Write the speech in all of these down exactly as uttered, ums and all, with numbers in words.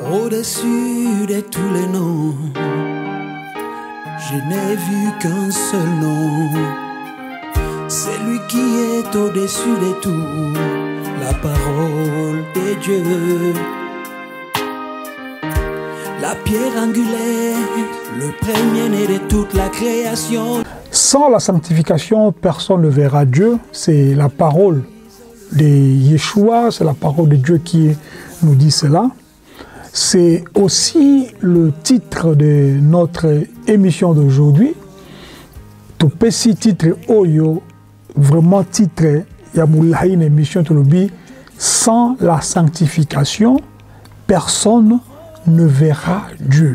Au-dessus de tous les noms, je n'ai vu qu'un seul nom. C'est lui qui est au-dessus de tout, la parole de Dieu. La pierre angulaire, le premier-né de toute la création. Sans la sanctification, personne ne verra Dieu. C'est la parole de Yeshua, c'est la parole de Dieu qui nous dit cela. C'est aussi le titre de notre émission d'aujourd'hui. Tout petit titre Oyo, vraiment titre Yamoulahi, une émission Tolobi. Sans la sanctification, personne ne verra Dieu.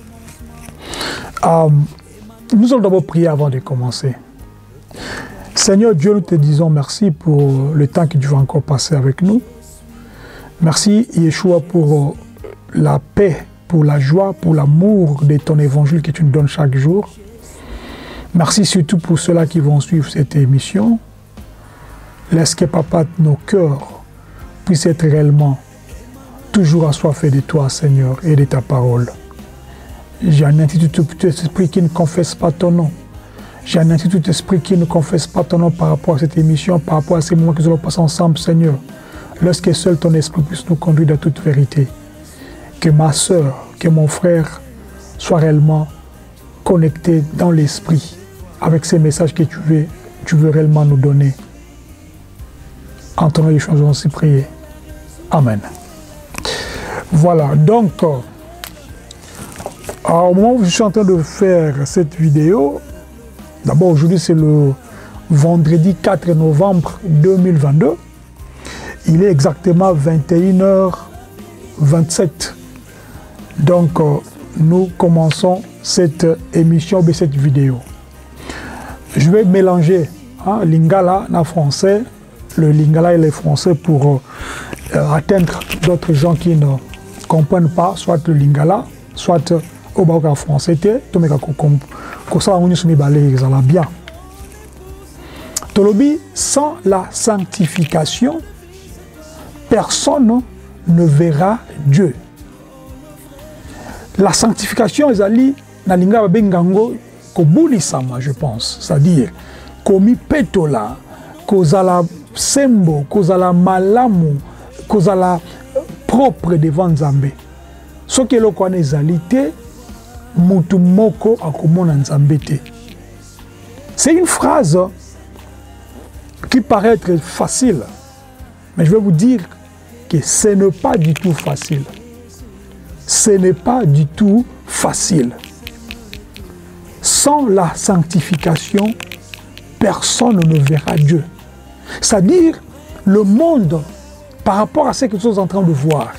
Euh, nous allons d'abord prier avant de commencer. Seigneur Dieu, nous te disons merci pour le temps que tu vas encore passer avec nous. Merci Yeshua pour la paix, pour la joie, pour l'amour de ton évangile que tu nous donnes chaque jour. Merci surtout pour ceux-là qui vont suivre cette émission. Laisse que Papa, nos cœurs puissent être réellement toujours assoiffés de toi, Seigneur, et de ta parole. J'anéantis tout esprit qui ne confesse pas ton nom. J'anéantis tout esprit qui ne confesse pas ton nom par rapport à cette émission, par rapport à ces moments que nous allons passer ensemble, Seigneur. Lorsque seul ton esprit puisse nous conduire dans toute vérité. Que ma soeur, que mon frère soient réellement connectés dans l'esprit avec ces messages que tu veux, tu veux réellement nous donner. En ton nom, les choses vont ainsi prier. Amen. Voilà, donc, euh, au moment où je suis en train de faire cette vidéo, d'abord aujourd'hui c'est le vendredi quatre novembre deux mille vingt-deux, il est exactement vingt et une heures vingt-sept. Donc, euh, nous commençons cette émission ou cette vidéo. Je vais mélanger hein, lingala en français, le lingala et le français pour euh, atteindre d'autres gens qui ne comprennent pas, soit le lingala, soit au baroque français, comme ça on se met bien. Tolobi, sans la sanctification, personne ne verra Dieu. La sanctification est allée dans l'inga bengango kobulisama, je pense, c'est-à-dire komi petola, kozala sembo, kozala malamu, kozala propre devant Nzambe. Ce que l'on connaît ezalité, mutu moko akomona Nzambe te. C'est une phrase qui paraît être facile, mais je vais vous dire que ce n'est pas du tout facile. Ce n'est pas du tout facile. Sans la sanctification, personne ne verra Dieu. C'est-à-dire, le monde, par rapport à ce que nous sommes en train de voir,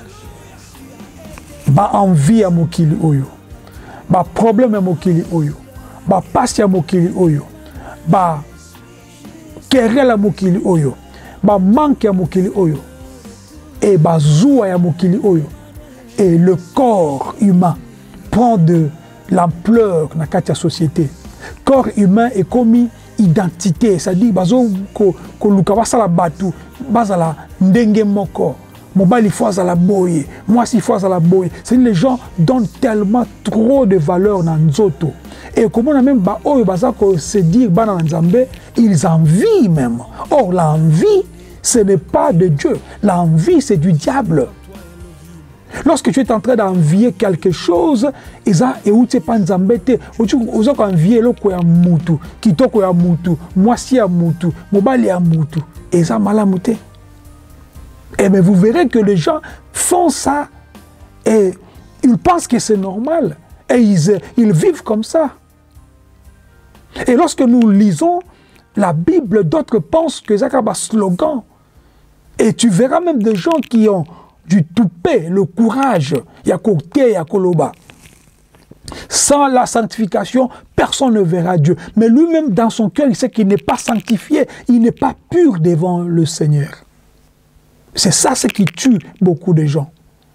ba envie à mokili oyo, ba problème à mokili oyo, ba passion à mokili oyo, ba querelle à mokili oyo, ba manque à mokili oyo, et ba zoua à mokili oyo. Et le corps humain prend de l'ampleur dans la société. Le corps humain est comme identité, c'est-à-dire que le batu, bazala ndenge moko, mobile faut la boye, moi si faut la boye. C'est les gens donnent tellement trop de valeur dans nzoto. Et comment on a même ba oyo bazako se dire bana nzambe, ils envient même. Or l'envie, ce n'est pas de Dieu. L'envie, c'est du diable. Lorsque tu es en train d'envier quelque chose, et où tu n'es pas nzambete, où tu as envié le quoi mutu, kitoko ya mutu, moisi ya mutu, mobile ya mutu, et ça malamute. Et bien vous verrez que les gens font ça et ils pensent que c'est normal et ils, ils vivent comme ça. Et lorsque nous lisons la Bible, d'autres pensent que c'est un slogan. Et tu verras même des gens qui ont du toupet, le courage, yakoté, yakoloba. Sans la sanctification, personne ne verra Dieu. Mais lui-même, dans son cœur, il sait qu'il n'est pas sanctifié, il n'est pas pur devant le Seigneur. C'est ça ce qui tue beaucoup de gens.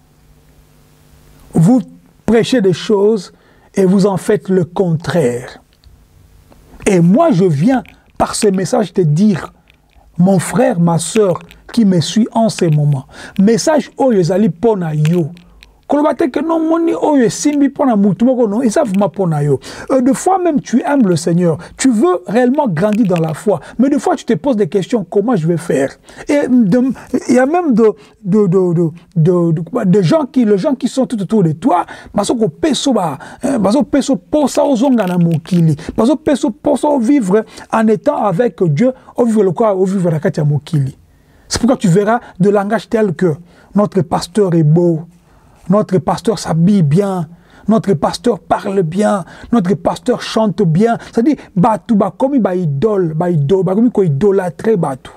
Vous prêchez des choses et vous en faites le contraire. Et moi, je viens par ce message te dire, mon frère, ma soeur, qui me suit en ce moment. Message oyo ezali pona yo que non, moni oyo simbi pona mutumoko non, et ça vraiment pona yo. Des fois même tu aimes le Seigneur, tu veux réellement grandir dans la foi, mais des fois tu te poses des questions, comment je vais faire? Et il y a même de de de de de, de, de gens qui les gens qui sont tout autour de toi, parce que peso ba, parce que peso posa ozonga na mokili, parce que peso posa vivre en étant avec Dieu, au vivre le quoi, au vivre la katia mokili. C'est pourquoi tu verras de langage tel que notre pasteur est beau. Notre pasteur s'habille bien, notre pasteur parle bien, notre pasteur chante bien. C'est-à-dire, batou, ba comme ba idole, ba idole, ba comme idolâtrer batou.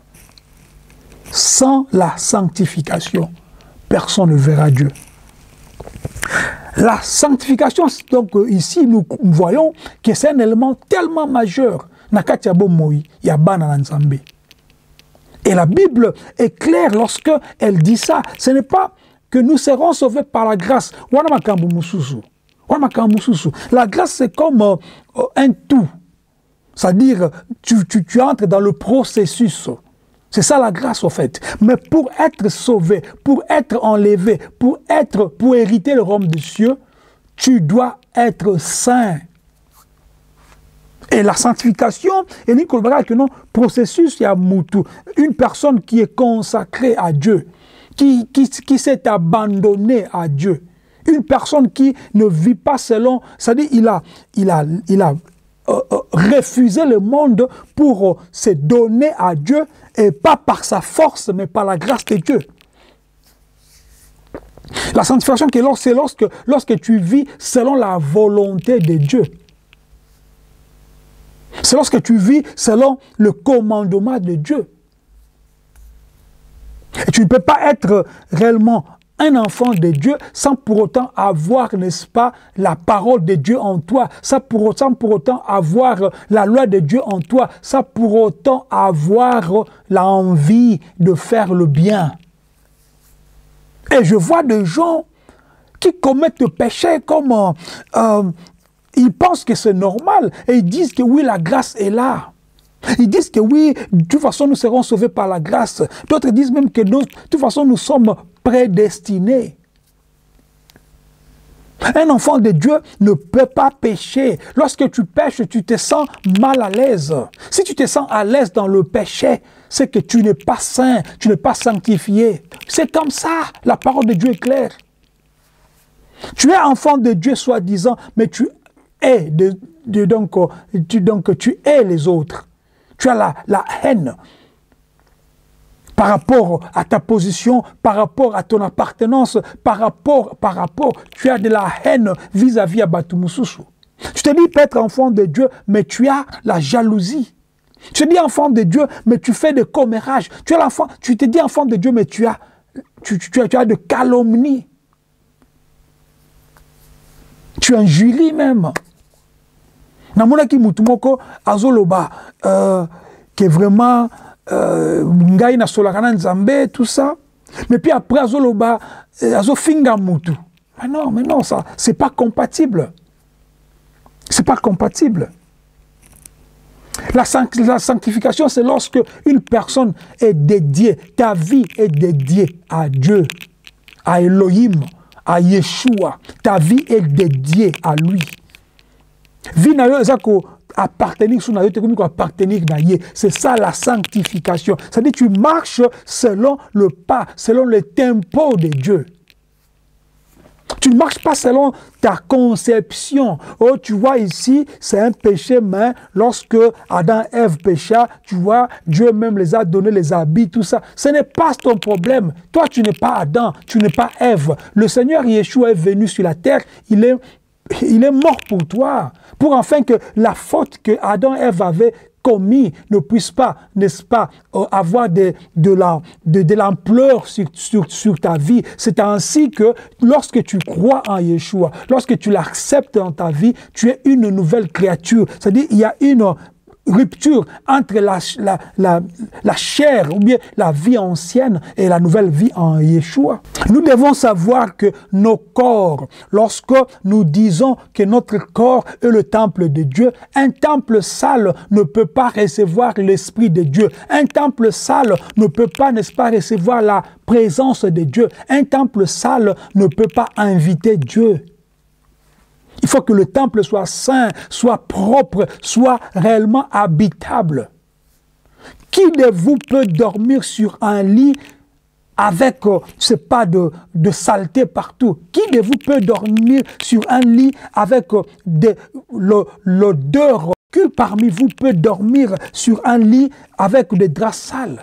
Sans la sanctification, personne ne verra Dieu. La sanctification, donc ici, nous voyons que c'est un élément tellement majeur. Nakatiabo moi, yabana nzambe. Et la Bible est claire lorsque elle dit ça. Ce n'est pas que nous serons sauvés par la grâce. La grâce, c'est comme euh, un tout. C'est-à-dire, tu, tu, tu entres dans le processus. C'est ça la grâce, au fait. Mais pour être sauvé, pour être enlevé, pour, être, pour hériter le royaume des cieux, tu dois être saint. Et la sanctification, et que non, processus, il y a Moutou. Une personne qui est consacrée à Dieu, qui, qui, qui s'est abandonné à Dieu. Une personne qui ne vit pas selon, c'est-à-dire il a, il a, il a euh, euh, refusé le monde pour euh, se donner à Dieu, et pas par sa force, mais par la grâce de Dieu. La sanctification, c'est lorsque, lorsque tu vis selon la volonté de Dieu. C'est lorsque tu vis selon le commandement de Dieu. Et tu ne peux pas être réellement un enfant de Dieu sans pour autant avoir, n'est-ce pas, la parole de Dieu en toi, sans pour autant, sans pour autant avoir la loi de Dieu en toi, sans pour autant avoir l'envie de faire le bien. Et je vois des gens qui commettent le péché comme... Euh, ils pensent que c'est normal et ils disent que oui, la grâce est là. Ils disent que oui, de toute façon, nous serons sauvés par la grâce. D'autres disent même que nous, de toute façon, nous sommes prédestinés. Un enfant de Dieu ne peut pas pécher. Lorsque tu pêches, tu te sens mal à l'aise. Si tu te sens à l'aise dans le péché, c'est que tu n'es pas saint, tu n'es pas sanctifié. C'est comme ça, la parole de Dieu est claire. Tu es enfant de Dieu, soi-disant, mais tu es, de, de, donc, tu, donc, tu es les autres. Tu as la, la haine par rapport à ta position, par rapport à ton appartenance, par rapport, par rapport, tu as de la haine vis-à-vis à Batumususu. Tu te dis être enfant de Dieu, mais tu as la jalousie. Tu te dis enfant de Dieu, mais tu fais des commérages. Tu, es tu te dis enfant de Dieu, mais tu as, tu, tu, tu as, tu as de calomnie. Tu injuries même. Namona ki mutumoko azoloba euh, que vraiment ngai na solakana nzambe tout ça, mais puis après azoloba azofinga mutu. Mais non, mais non, ça c'est pas compatible. C'est pas compatible. La, la sanctification, c'est lorsque une personne est dédiée, ta vie est dédiée à Dieu, à Elohim, à Yeshua. Ta vie est dédiée à lui. Vie na yo ezako appartenir sous na yo te comme appartenir na ye. C'est ça la sanctification. C'est-à-dire tu marches selon le pas, selon le tempo de Dieu. Tu ne marches pas selon ta conception. Oh, tu vois ici, c'est un péché, mais lorsque Adam et Ève pécha, tu vois, Dieu même les a donné les habits, tout ça. Ce n'est pas ton problème. Toi, tu n'es pas Adam, tu n'es pas Ève. Le Seigneur Yeshua est venu sur la terre, il est, il est mort pour toi, pour enfin que la faute que Adam et Ève avaient commis ne puisse pas, n'est-ce pas, avoir de, de la, de, de l'ampleur sur, sur, sur ta vie. C'est ainsi que lorsque tu crois en Yeshua, lorsque tu l'acceptes dans ta vie, tu es une nouvelle créature. C'est-à-dire il y a une, rupture entre la, la, la, la chair ou bien la vie ancienne et la nouvelle vie en Yeshua. Nous devons savoir que nos corps, lorsque nous disons que notre corps est le temple de Dieu, un temple sale ne peut pas recevoir l'Esprit de Dieu. Un temple sale ne peut pas, n'est-ce pas, recevoir la présence de Dieu. Un temple sale ne peut pas inviter Dieu. Il faut que le temple soit saint, soit propre, soit réellement habitable. Qui de vous peut dormir sur un lit avec, euh, c'est pas de, de saleté partout? Qui de vous peut dormir sur un lit avec euh, l'odeur? Qui parmi vous peut dormir sur un lit avec des draps sales?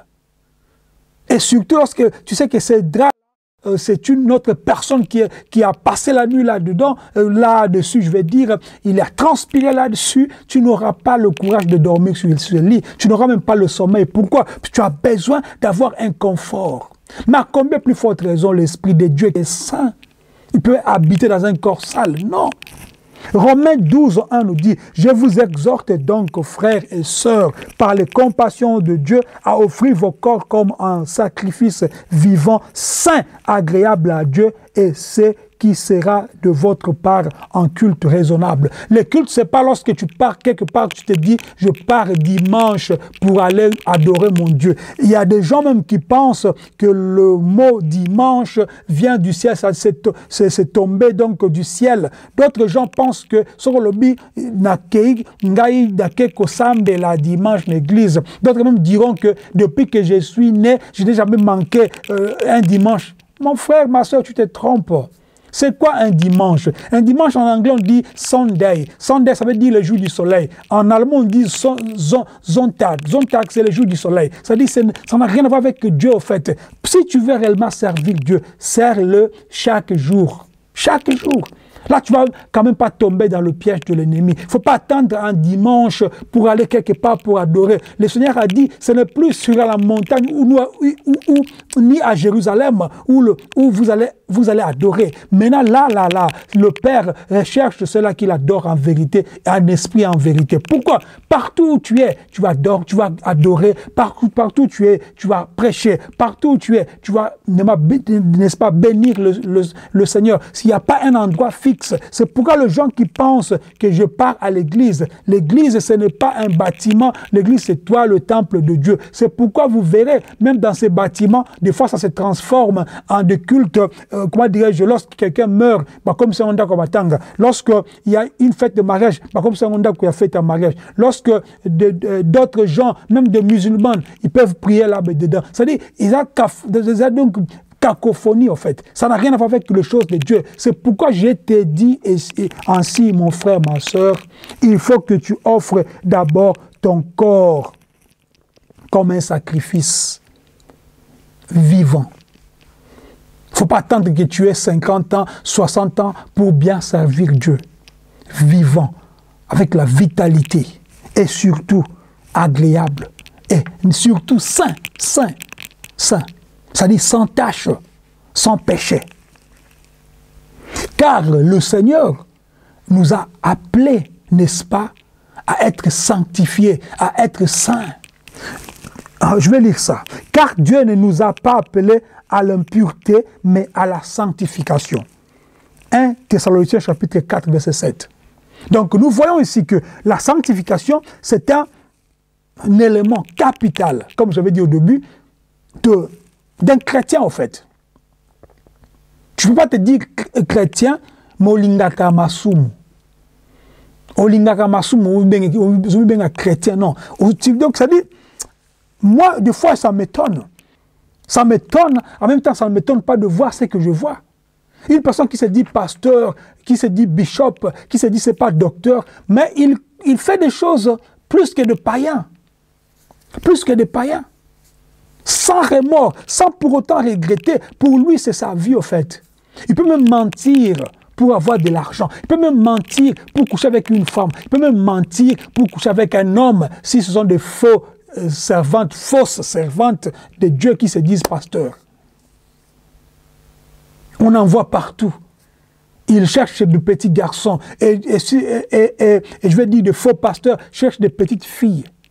Et surtout lorsque tu sais que ces draps, euh, c'est une autre personne qui, qui a passé la nuit là-dedans, euh, là-dessus, je vais dire, il a transpiré là-dessus, tu n'auras pas le courage de dormir sur, sur le lit, tu n'auras même pas le sommeil. Pourquoi? Parce que tu as besoin d'avoir un confort. Mais à combien plus forte raison l'Esprit de Dieu est saint? Il peut habiter dans un corps sale? Non. Romains douze, un nous dit, « Je vous exhorte donc, frères et sœurs, par les compassions de Dieu, à offrir vos corps comme un sacrifice vivant, saint, agréable à Dieu, et c'est qui sera de votre part en culte raisonnable. » Le culte, c'est pas lorsque tu pars quelque part, tu te dis, je pars dimanche pour aller adorer mon Dieu. Il y a des gens même qui pensent que le mot dimanche vient du ciel, ça c'est tombé donc du ciel. D'autres gens pensent que sur le bi nakei ngai dake kosambe la dimanche l'église. D'autres même diront que depuis que je suis né, je n'ai jamais manqué euh, un dimanche. Mon frère, ma soeur, tu te trompes. C'est quoi un dimanche? Un dimanche en anglais on dit Sunday. Sunday ça veut dire le jour du soleil. En allemand on dit Sonntag. Sonntag c'est le jour du soleil. Ça dit ça n'a rien à voir avec Dieu au fait. Si tu veux réellement servir Dieu, sers-le chaque jour. Chaque jour. Là, tu ne vas quand même pas tomber dans le piège de l'ennemi. Il ne faut pas attendre un dimanche pour aller quelque part pour adorer. Le Seigneur a dit, ce n'est plus sur la montagne ou, ou, ou, ou ni à Jérusalem où, le, où vous, allez, vous allez adorer. Maintenant, là, là, là, le Père recherche ceux-là qu'il adore en vérité, en esprit en vérité. Pourquoi? Partout où tu es, tu vas adorer, tu vas adorer. Partout, partout où tu es, tu vas prêcher. Partout où tu es, tu vas, n'est-ce pas, bénir le, le, le Seigneur. S'il n'y a pas un endroit fixe, c'est pourquoi les gens qui pensent que je pars à l'église, l'église ce n'est pas un bâtiment, l'église c'est toi le temple de Dieu. C'est pourquoi vous verrez, même dans ces bâtiments, des fois ça se transforme en des cultes, euh, comment dirais-je, lorsque quelqu'un meurt, bah, comme c'est un comme Atanga, lorsque il y a une fête de mariage, bah, comme c'est un qui a fait un mariage, lorsque d'autres gens, même des musulmans, ils peuvent prier là-dedans. C'est-à-dire, ils ont donc cacophonie en fait. Ça n'a rien à voir avec les choses de Dieu. C'est pourquoi je t'ai dit ainsi, mon frère, ma soeur, il faut que tu offres d'abord ton corps comme un sacrifice vivant. Il ne faut pas attendre que tu aies cinquante ans, soixante ans pour bien servir Dieu. Vivant, avec la vitalité et surtout agréable et surtout saint, saint, saint. C'est-à-dire sans tâche, sans péché. Car le Seigneur nous a appelés, n'est-ce pas, à être sanctifiés, à être saints. Alors, je vais lire ça. Car Dieu ne nous a pas appelés à l'impureté, mais à la sanctification. un Thessaloniciens chapitre quatre, verset sept. Donc nous voyons ici que la sanctification, c'est un, un élément capital, comme j'avais dit au début, de d'un chrétien, en fait. Tu ne peux pas te dire chrétien, mais olingaka masumu. Olingaka masumu, ou bien chrétien, non. Donc, ça dit, moi, des fois, ça m'étonne. Ça m'étonne, en même temps, ça ne m'étonne pas de voir ce que je vois. Une personne qui se dit pasteur, qui se dit bishop, qui se dit c'est pas docteur, mais il, il fait des choses plus que de païens. Plus que des païens. Sans remords, sans pour autant regretter. Pour lui, c'est sa vie, au fait. Il peut même mentir pour avoir de l'argent. Il peut même mentir pour coucher avec une femme. Il peut même mentir pour coucher avec un homme, si ce sont des faux euh, servantes, fausses servantes de Dieu qui se disent pasteurs. On en voit partout. Ils cherchent de petits garçons. Et, et, et, et, et je vais dire, de faux pasteurs cherchent des petites filles.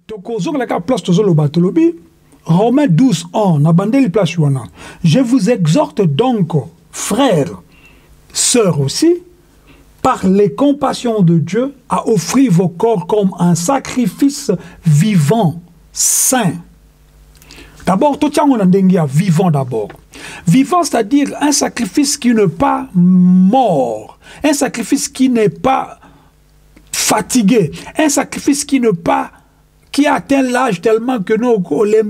Romains douze, un, je vous exhorte donc, frères, sœurs aussi, par les compassions de Dieu, à offrir vos corps comme un sacrifice vivant, saint. D'abord, tout le monde vivant d'abord. Vivant, c'est-à-dire un sacrifice qui n'est pas mort, un sacrifice qui n'est pas fatigué, un sacrifice qui n'est pas qui a atteint l'âge tellement que nous,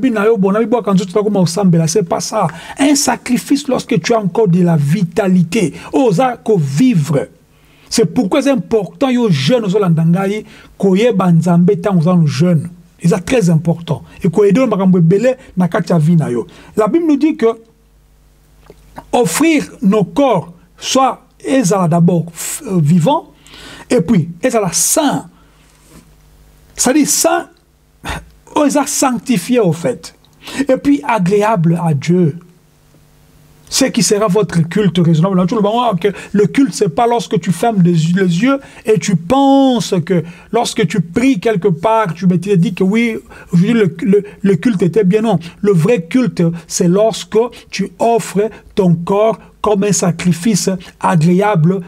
c'est pas ça. Un sacrifice lorsque tu as encore de la vitalité, osa ko vivre. C'est pourquoi c'est important aux jeunes aux Holandangaï koye banzambe tant aux jeunes. C'est très important. Et koye do makambo belé na katia vie na yo. La Bible nous dit que offrir nos corps soit ezala d'abord euh, vivant et puis ezala saint. C'est-à-dire saint, ezala sanctifié au fait. Et puis agréable à Dieu. Ce qui sera votre culte raisonnable. Le culte, c'est pas lorsque tu fermes les yeux et tu penses que lorsque tu pries quelque part, tu te dis que oui, aujourd'hui le, le, le culte était bien. Non, le vrai culte, c'est lorsque tu offres ton corps comme un sacrifice agréable,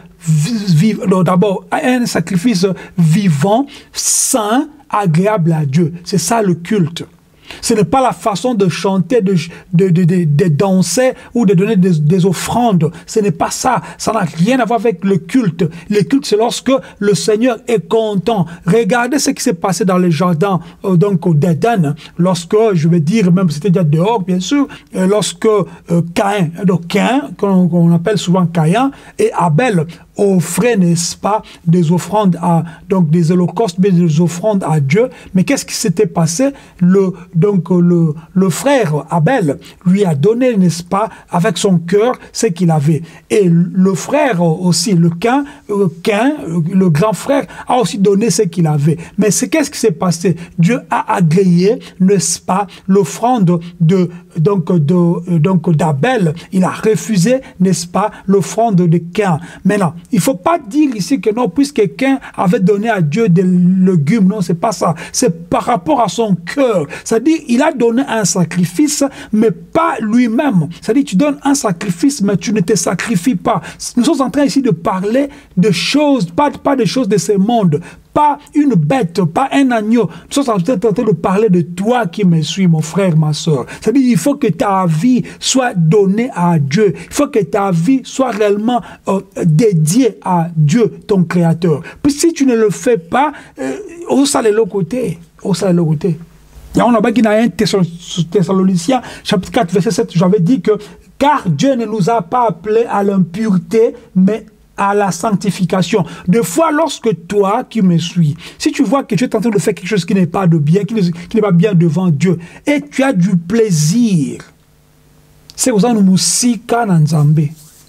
d'abord un sacrifice vivant, saint, agréable à Dieu. C'est ça le culte. Ce n'est pas la façon de chanter, de, de, de, de, de danser ou de donner des, des offrandes. Ce n'est pas ça. Ça n'a rien à voir avec le culte. Le culte, c'est lorsque le Seigneur est content. Regardez ce qui s'est passé dans les jardins euh, donc d'Éden. Lorsque, je vais dire, même c'était déjà dehors, bien sûr, euh, lorsque euh, Caïn, donc Caïn, qu'on qu'on appelle souvent Caïn, et Abel offraient, n'est-ce pas, des offrandes à, donc des holocaustes, mais des offrandes à Dieu. Mais qu'est-ce qui s'était passé? Le, donc, le, le frère Abel lui a donné, n'est-ce pas, avec son cœur, ce qu'il avait. Et le frère aussi, le Caïn, euh, Caïn, le grand frère, a aussi donné ce qu'il avait. Mais c'est qu'est-ce qui s'est passé? Dieu a agréé, n'est-ce pas, l'offrande de, donc, de, donc, d'Abel. Il a refusé, n'est-ce pas, l'offrande de Caïn. Maintenant, il ne faut pas dire ici que non, puisque quelqu'un avait donné à Dieu des légumes. Non, c'est pas ça. C'est par rapport à son cœur. C'est-à-dire, il a donné un sacrifice, mais pas lui-même. C'est-à-dire, tu donnes un sacrifice, mais tu ne te sacrifies pas. Nous sommes en train ici de parler de choses, pas, pas de choses de ce monde. Pas une bête, pas un agneau. Nous sommes en train de parler de toi qui me suis, mon frère, ma soeur. C'est-à-dire, il faut que ta vie soit donnée à Dieu. Il faut que ta vie soit réellement euh, dédiée à Dieu, ton Créateur. Puis si tu ne le fais pas, où ça l'est l'autre côté? Où ça l'est l'autre côté? Il y a un Thessaloniciens, chapitre quatre, verset sept, j'avais dit que car Dieu ne nous a pas appelés à l'impureté, mais à la sanctification. Des fois, lorsque toi qui me suis, si tu vois que tu es en train de faire quelque chose qui n'est pas de bien, qui n'est pas bien devant Dieu, et tu as du plaisir, c'est osa nous musika na nzambe.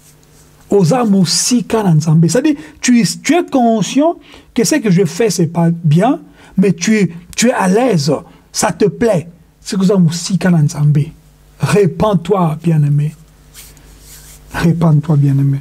Osa musika na nzambe. C'est-à-dire, tu, tu es conscient que ce que je fais, c'est pas bien, mais tu, tu es à l'aise, ça te plaît. C'est osa musika na nzambe. Répands-toi, bien-aimé. Répands-toi, bien-aimé.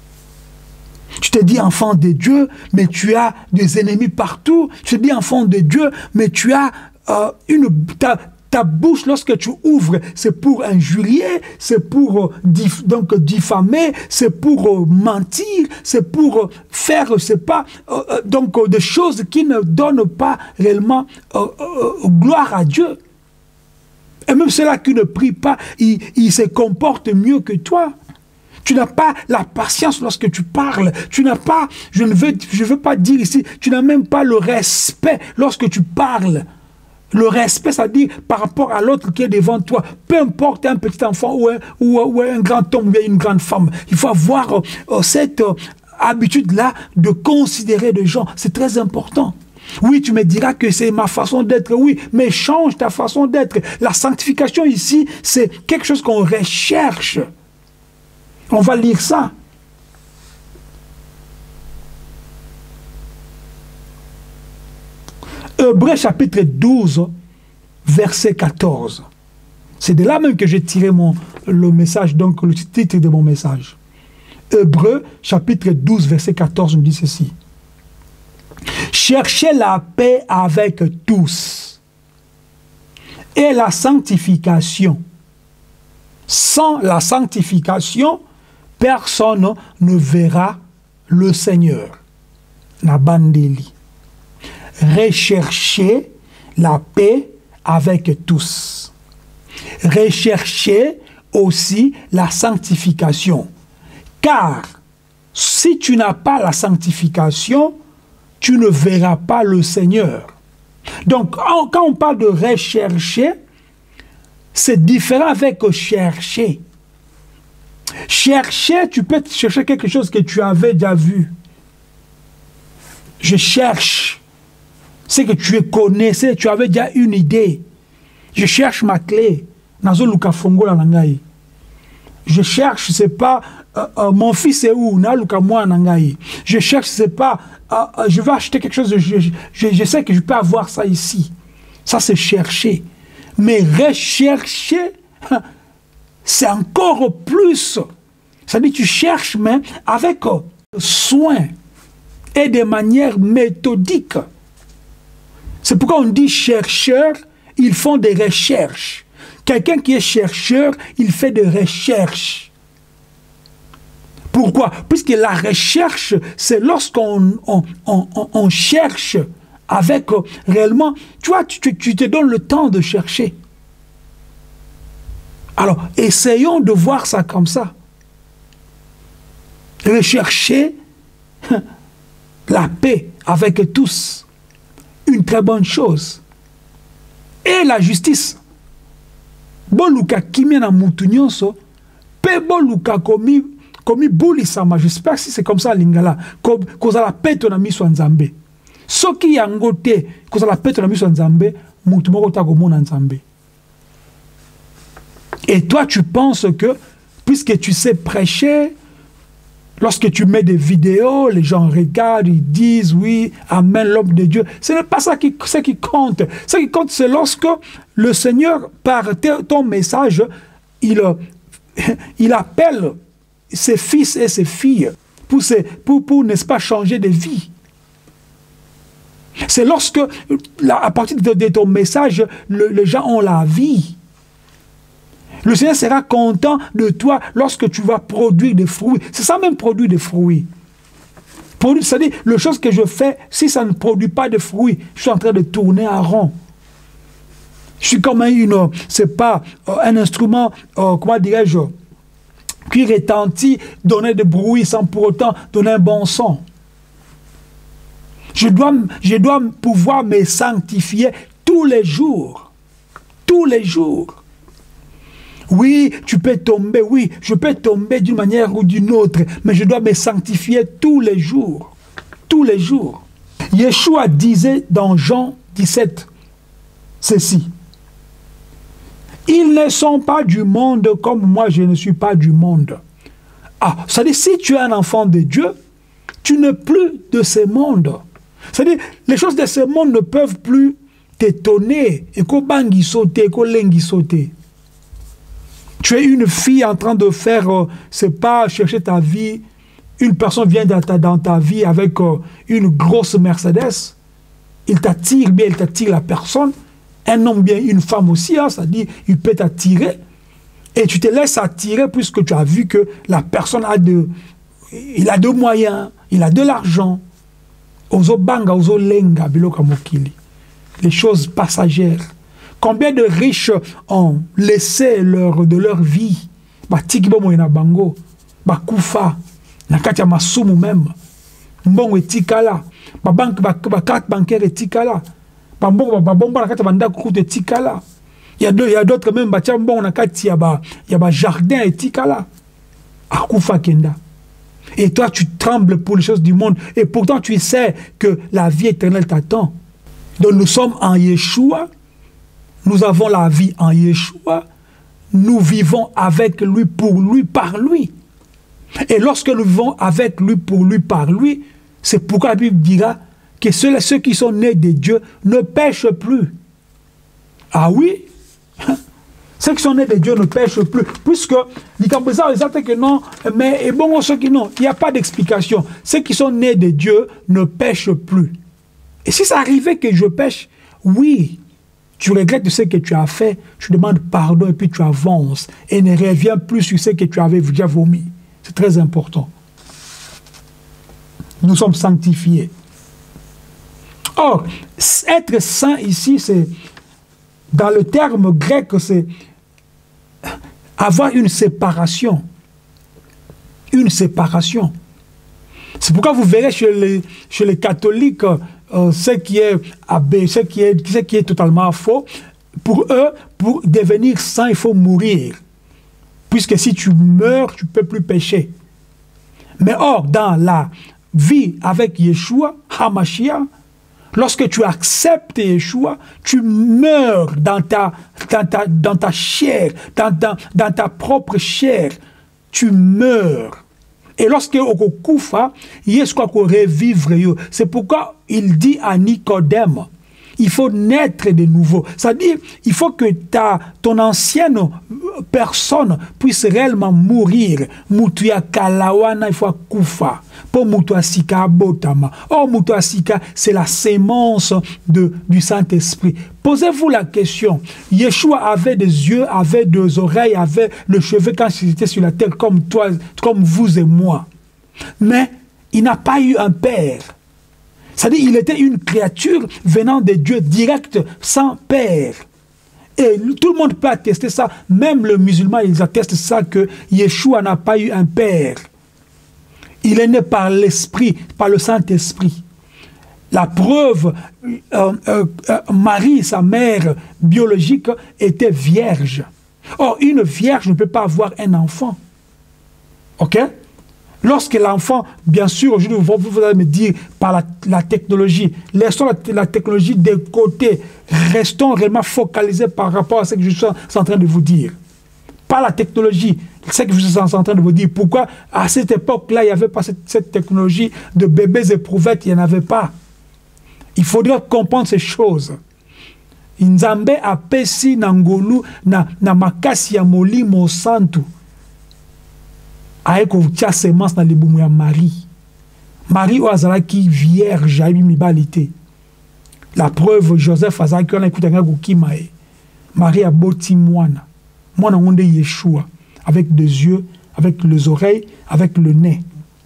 Tu te dis enfant de Dieu, mais tu as des ennemis partout. Tu te dis enfant de Dieu, mais tu as euh, une... Ta, ta bouche, lorsque tu ouvres, c'est pour injurier, c'est pour euh, dif, donc, diffamer, c'est pour euh, mentir, c'est pour euh, faire, c'est pas, euh, donc, euh, des choses qui ne donnent pas réellement euh, euh, gloire à Dieu. Et même ceux-là qui ne prient pas, ils, ils se comportent mieux que toi. Tu n'as pas la patience lorsque tu parles. Tu n'as pas, je ne veux, je veux pas dire ici, tu n'as même pas le respect lorsque tu parles. Le respect, c'est-à-dire par rapport à l'autre qui est devant toi. Peu importe un petit enfant ou un, ou, ou un grand homme ou une grande femme. Il faut avoir euh, cette euh, habitude-là de considérer les gens. C'est très important. Oui, tu me diras que c'est ma façon d'être, oui, mais change ta façon d'être. La sanctification ici, c'est quelque chose qu'on recherche. On va lire ça. Hébreux chapitre douze, verset quatorze. C'est de là même que j'ai tiré mon, le message, donc le titre de mon message. Hébreux chapitre douze, verset quatorze nous dit ceci. Cherchez la paix avec tous et la sanctification. Sans la sanctification, personne ne verra le Seigneur. Nabandeli. Recherchez la paix avec tous. Recherchez aussi la sanctification. Car si tu n'as pas la sanctification, tu ne verras pas le Seigneur. Donc, quand on parle de rechercher, c'est différent avec chercher. Chercher, tu peux chercher quelque chose que tu avais déjà vu. Je cherche. C'est que tu connaissais, tu avais déjà une idée. Je cherche ma clé. Nazo luka fongo la nangai. Je cherche, c'est pas euh, euh, mon fils est où? Na luka moi nangai. Je cherche, c'est pas euh, euh, je vais acheter quelque chose. Je, je, je, je sais que je peux avoir ça ici. Ça c'est chercher. Mais rechercher, c'est encore plus. C'est-à-dire tu cherches, mais avec soin et de manière méthodique. C'est pourquoi on dit chercheurs, ils font des recherches. Quelqu'un qui est chercheur, il fait des recherches. Pourquoi? Puisque la recherche, c'est lorsqu'on on, on, on, on cherche avec euh, réellement, tu vois, tu, tu te donnes le temps de chercher. Alors, essayons de voir ça comme ça. Rechercher la paix avec tous. Une très bonne chose. Et la justice. Boluka kimia na mutu nyonso, pe boluka komi komi bulisama. J'espère que si c'est comme ça lingala, koza la paix na miso nzambe. Soki yango te, koza la paix na miso nzambe, mutu moko ta komona nzambe. Et toi tu penses que puisque tu sais prêcher, lorsque tu mets des vidéos, les gens regardent, ils disent oui, amen, l'homme de Dieu. Ce n'est pas ça qui, ce qui compte. Ce qui compte, c'est lorsque le Seigneur, par ton message, il, il appelle ses fils et ses filles pour, ses, pour, pour n'est-ce pas, changer de vie. C'est lorsque, à partir de, de ton message, le, les gens ont la vie. Le Seigneur sera content de toi lorsque tu vas produire des fruits. C'est ça même, produire des fruits. C'est-à-dire, les choses que je fais, si ça ne produit pas de fruits, je suis en train de tourner en rond. Je suis comme une, c'est pas euh, un instrument, euh, comment dirais-je, qui retentit, donner de bruit sans pour autant donner un bon son. Je dois, je dois pouvoir me sanctifier tous les jours. Tous les jours. Oui, tu peux tomber, oui, je peux tomber d'une manière ou d'une autre, mais je dois me sanctifier tous les jours. Tous les jours. Yeshua disait dans Jean dix-sept, ceci. Ils ne sont pas du monde comme moi, je ne suis pas du monde. Ah, c'est-à-dire, si tu es un enfant de Dieu, tu n'es plus de ce monde. C'est-à-dire, les choses de ce monde ne peuvent plus t'étonner. Et qu'on bangi sauter, qu'on lengi sauter. Tu es une fille en train de faire, euh, c'est pas chercher ta vie. Une personne vient dans ta, dans ta vie avec euh, une grosse Mercedes. Il t'attire bien, il t'attire la personne. Un homme bien, une femme aussi, hein, c'est-à-dire, il peut t'attirer. Et tu te laisses attirer puisque tu as vu que la personne a de, il a de moyens, il a de l'argent. Ozo banga, ozo lenga, biloka mokili. Les choses passagères. Combien de riches ont laissé leur, de leur vie? Batiki bomo ina bango, bakufa, nakati ya masumu même. Mbongo etikala, ba banque ba ba carte bancaire etikala, ba mbongo ba bomba nakati banda kuku etikala. Il y a deux, il y a d'autres même batia mbongo nakati ya ba ya ba jardin etikala. Akufa kenda. Et toi tu trembles pour les choses du monde et pourtant tu sais que la vie éternelle t'attend. Donc nous sommes en Yeshua. Nous avons la vie en Yeshua. Nous vivons avec lui, pour lui, par lui. Et lorsque nous vivons avec lui, pour lui, par lui, c'est pourquoi la Bible dira que ceux, ceux qui sont nés de Dieu ne pêchent plus. Ah oui? Ceux qui sont nés de Dieu ne pêchent plus. Puisque, que non, mais et bon, ceux qui non, il n'y a pas d'explication. Ceux qui sont nés de Dieu ne pêchent plus. Et si ça arrivait que je pêche, oui, tu regrettes de ce que tu as fait, tu demandes pardon et puis tu avances et ne reviens plus sur ce que tu avais déjà vomi. C'est très important. Nous sommes sanctifiés. Or, être saint ici, c'est, dans le terme grec, c'est avoir une séparation. Une séparation. C'est pourquoi vous verrez chez les, chez les catholiques, euh, ce, qui est, ce, qui est, ce qui est totalement faux. Pour eux, pour devenir saint, il faut mourir. Puisque si tu meurs, tu ne peux plus pécher. Mais or, dans la vie avec Yeshua, Hamashiach, lorsque tu acceptes Yeshua, tu meurs dans ta, dans ta, dans ta chair, dans, dans, dans ta propre chair. Tu meurs. Et lorsque tu koufa, Yeshua ko revivre. C'est pourquoi il dit à Nicodème, il faut naître de nouveau. C'est-à-dire, il faut que ta, ton ancienne personne puisse réellement mourir. Mutuya kalawana, il faut koufa. Pour mutuya sika botama. Or, mutuya sika, c'est la sémence de, du Saint-Esprit. Posez-vous la question. Yeshua avait des yeux, avait des oreilles, avait le cheveu quand il était sur la terre, comme toi, comme vous et moi. Mais il n'a pas eu un père. C'est-à-dire qu'il était une créature venant de Dieu direct, sans père. Et tout le monde peut attester ça. Même les musulmans, ils attestent ça, que Yeshua n'a pas eu un père. Il est né par l'Esprit, par le Saint-Esprit. La preuve, euh, euh, euh, Marie, sa mère biologique, était vierge. Or, une vierge ne peut pas avoir un enfant. OK? Lorsque l'enfant, bien sûr, aujourd'hui, vous, vous allez me dire, par la, la technologie, laissons la, la technologie de côté, restons vraiment focalisés par rapport à ce que je suis en train de vous dire. Par la technologie, ce que je suis en train de vous dire. Pourquoi, à cette époque-là, il n'y avait pas cette, cette technologie de bébés éprouvettes, il n'y en avait pas. Il faudrait comprendre ces choses. Nzambe apesi nangolu na, na makasi ya molimo santu. Aeko tia semence na libumu ya Marie. Marie ozalaki vierge ayi mibalite. La preuve, Joseph azalaki on écoute nga kokimae. Marie a boti mwana. Mwana ngonde Yeshua avec des yeux, avec les oreilles, avec le nez.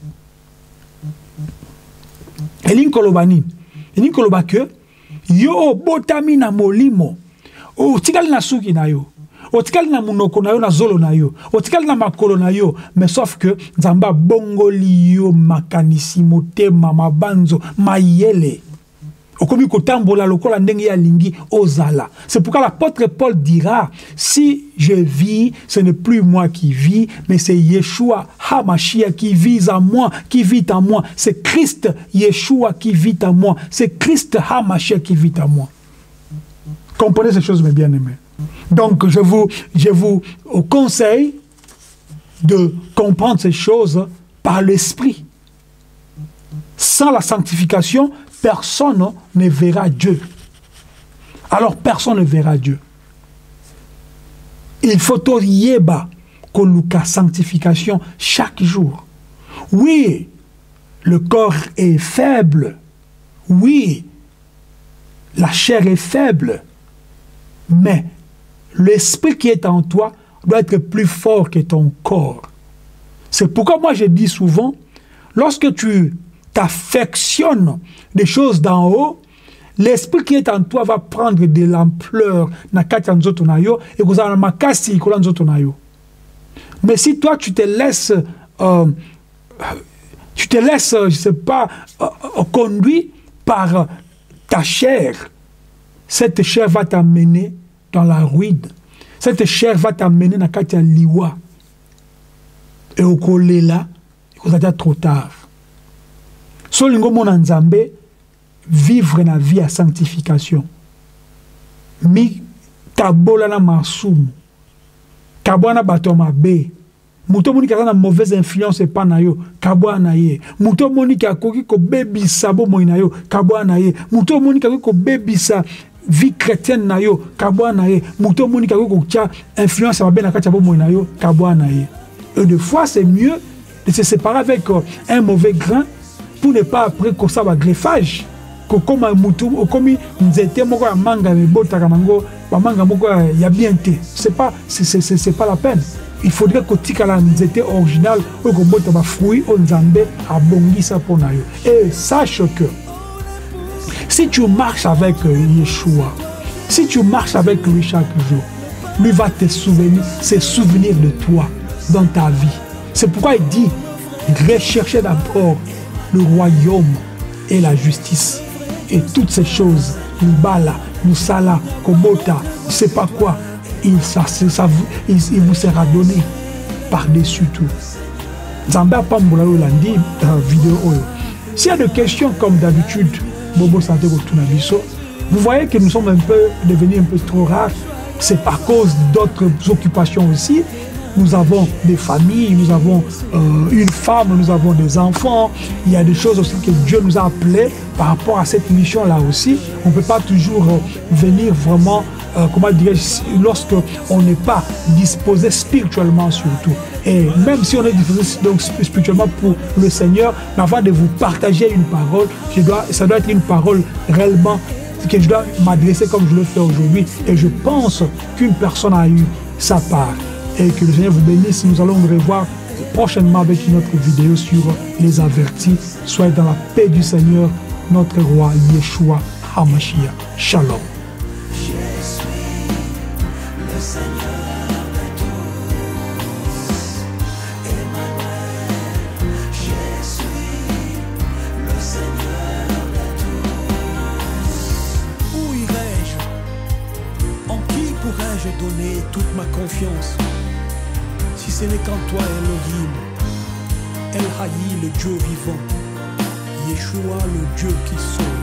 Elin kolobani. Elin koloba que yo botami na molimo. O tikali na suki na yo. Otikali na munoko na yo na zolo na yo. Otikali na makolo na yo. Mais sauf que Nzamba bongoli yo makanisi motema mabanzo mayele. Okomi kotambola lokola ndenge ya lingi ozala. C'est pourquoi l'apôtre Paul dira, si je vis, ce n'est plus moi qui vis, mais c'est Yeshua Hamashiach qui vit en moi, qui vit en moi. C'est Christ Yeshua qui vit en moi. C'est Christ Hamashiach qui vit en moi. Comprenez ces choses, mes bien-aimés. Donc, je vous, je vous conseille de comprendre ces choses par l'esprit. Sans la sanctification, personne ne verra Dieu. Alors, personne ne verra Dieu. Il faut yeba koluka sanctification chaque jour. Oui, le corps est faible. Oui, la chair est faible. Mais l'esprit qui est en toi doit être plus fort que ton corps. C'est pourquoi moi je dis souvent, lorsque tu t'affectionnes des choses d'en haut, l'esprit qui est en toi va prendre de l'ampleur et mais si toi tu te laisses euh, tu te laisses, je sais pas, euh, euh, conduit par ta chair, cette chair va t'amener dans la ruine. Cette chair va t'amener dans la liwa. Et au collé là, il y a trop tard. Solingo mon Nzambe, vivre na vie à sanctification. Mi kabola na masumu. Kabwana bato mabe. Muto moni ka na mauvaise influence pa na yo, kabwana ye. Muto moni ka koki ko bebisa bo moina yo, kabwana ye. Muto moni ka ko bebisa vie chrétienne na yo, kabwana ye. Muto moni ka ko tia influence mabe na katia bo moina yo, kabwana ye. Et des fois c'est mieux de se séparer avec un mauvais grain pour ne pas après qu'on ça va greffage. kokoma mutu okomi nzete moko ya manga mebotaka nango ba manga moko ya bien te. C'est pas c'est c'est c'est pas la peine. Il faudrait que tika la nzete original ou ko bota ba fruit o nzambe abongisa pona yo. Et sache que si tu marches avec Yeshua, si tu marches avec lui chaque jour, lui va te souvenir, se souvenir de toi dans ta vie. C'est pourquoi il dit, recherchez d'abord le royaume et la justice. Et toutes ces choses, Mbala, Moussala, Kobota, je ne sais pas quoi, il, ça, ça, il, il vous sera donné par-dessus tout. Zamba Pamboula Landi, vidéo. S'il y a des questions comme d'habitude, Bobo Santé Tunabiso, vous voyez que nous sommes un peu devenus un peu trop rares. C'est à cause d'autres occupations aussi. Nous avons des familles, nous avons euh, une femme, nous avons des enfants. Il y a des choses aussi que Dieu nous a appelées par rapport à cette mission-là aussi. On ne peut pas toujours euh, venir vraiment, euh, comment dirais-je, lorsque on n'est pas disposé spirituellement surtout. Et même si on est disposé donc, spirituellement pour le Seigneur, mais avant de vous partager une parole, je dois, ça doit être une parole réellement que je dois m'adresser comme je le fais aujourd'hui. Et je pense qu'une personne a eu sa part. Et que le Seigneur vous bénisse. Nous allons nous revoir prochainement avec une autre vidéo sur les avertis. Soyez dans la paix du Seigneur, notre roi Yeshua HaMashiach. Shalom. Donner toute ma confiance si ce n'est qu'en toi, Elohim, El Haï, le Dieu vivant, Yeshua, le Dieu qui sauve.